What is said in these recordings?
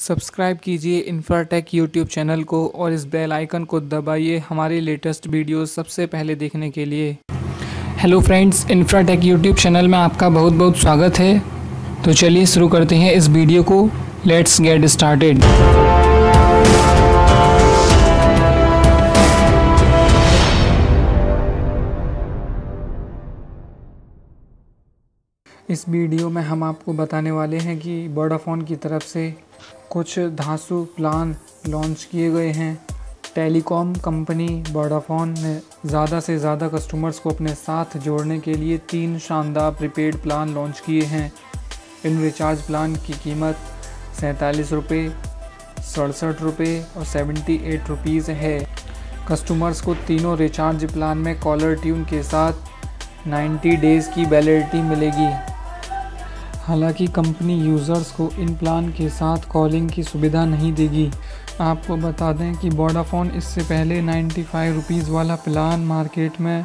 Subscribe कीजिए Infratech YouTube channel को और इस बेल आइकन को दबाइए हमारी लेटेस्ट वीडियोस सबसे पहले देखने के लिए। Hello friends, Infratech YouTube channel में आपका बहुत बहुत स्वागत है। तो चलिए शुरू करते हैं इस वीडियो को। Let's get started. इस वीडियो में हम आपको बताने वाले हैं कि वोडाफोन की तरफ से कुछ धांसू प्लान लॉन्च किए गए हैं। टेलीकॉम कंपनी वोडाफोन ने ज़्यादा से ज़्यादा कस्टमर्स को अपने साथ जोड़ने के लिए 3 शानदार प्रीपेड प्लान लॉन्च किए हैं। इन रिचार्ज प्लान की कीमत 47 रुपये, 67 रुपये और 78 रुपीज़ है। कस्टमर्स को तीनों रिचार्ज प्लान में कॉलर ट्यून के साथ 90 डेज़ की वैलिडिटी मिलेगी। हालांकि कंपनी यूज़र्स को इन प्लान के साथ कॉलिंग की सुविधा नहीं देगी। आपको बता दें कि वोडाफोन इससे पहले 95 रुपीज़ वाला प्लान मार्केट में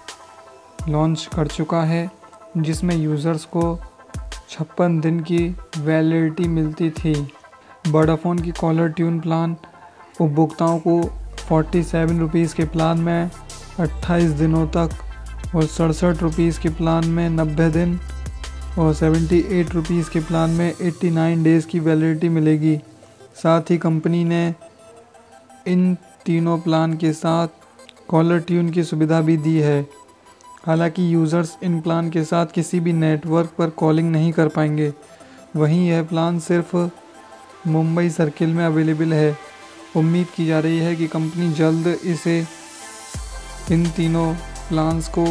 लॉन्च कर चुका है, जिसमें यूज़र्स को 56 दिन की वैलिडिटी मिलती थी। वोडाफोन की कॉलर ट्यून प्लान उपभोक्ताओं को 47 रुपीज़ के प्लान में 28 दिनों तक और 67 रुपीज़ के प्लान में 90 दिन और 78 रुपीज़ के प्लान में 89 डेज़ की वैलिडिटी मिलेगी। साथ ही कंपनी ने इन तीनों प्लान के साथ कॉलर ट्यून की सुविधा भी दी है। हालांकि यूज़र्स इन प्लान के साथ किसी भी नेटवर्क पर कॉलिंग नहीं कर पाएंगे। वहीं यह प्लान सिर्फ मुंबई सर्किल में अवेलेबल है। उम्मीद की जा रही है कि कंपनी जल्द इसे इन तीनों प्लान्स को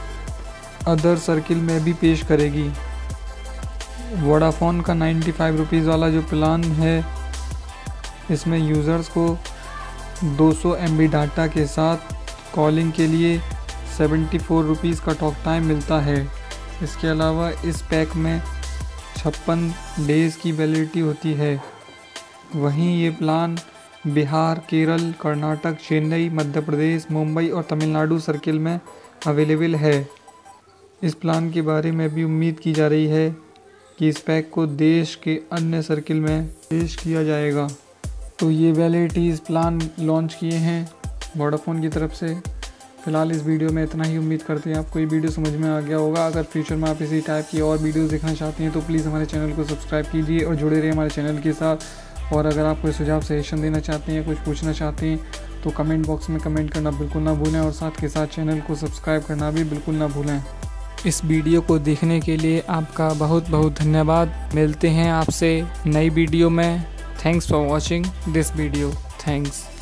अदर सर्किल में भी पेश करेगी। वोडाफोन का 95 रुपीज़ वाला जो प्लान है, इसमें यूज़र्स को 200 MB डाटा के साथ कॉलिंग के लिए 74 रुपीज़ का टॉक टाइम मिलता है। इसके अलावा इस पैक में 56 डेज़ की वैलिडिटी होती है। वहीं ये प्लान बिहार, केरल, कर्नाटक, चेन्नई, मध्य प्रदेश, मुंबई और तमिलनाडु सर्किल में अवेलेबल है। इस प्लान के बारे में भी उम्मीद की जा रही है कि इस पैक को देश के अन्य सर्किल में पेश किया जाएगा। तो ये वैलिडिटीज़ प्लान लॉन्च किए हैं वोडाफोन की तरफ से। फ़िलहाल इस वीडियो में इतना ही। उम्मीद करते हैं आपको ये वीडियो समझ में आ गया होगा। अगर फ्यूचर में आप इसी टाइप की और वीडियोस देखना चाहते हैं तो प्लीज़ हमारे चैनल को सब्सक्राइब कीजिए और जुड़े रहिए हमारे चैनल के साथ। और अगर आप कोई सुझाव सजेशन देना चाहते हैं, कुछ पूछना चाहते हैं तो कमेंट बॉक्स में कमेंट करना बिल्कुल ना भूलें और साथ के साथ चैनल को सब्सक्राइब करना भी बिल्कुल ना भूलें। इस वीडियो को देखने के लिए आपका बहुत बहुत धन्यवाद। मिलते हैं आपसे नई वीडियो में। Thanks for watching this video. Thanks.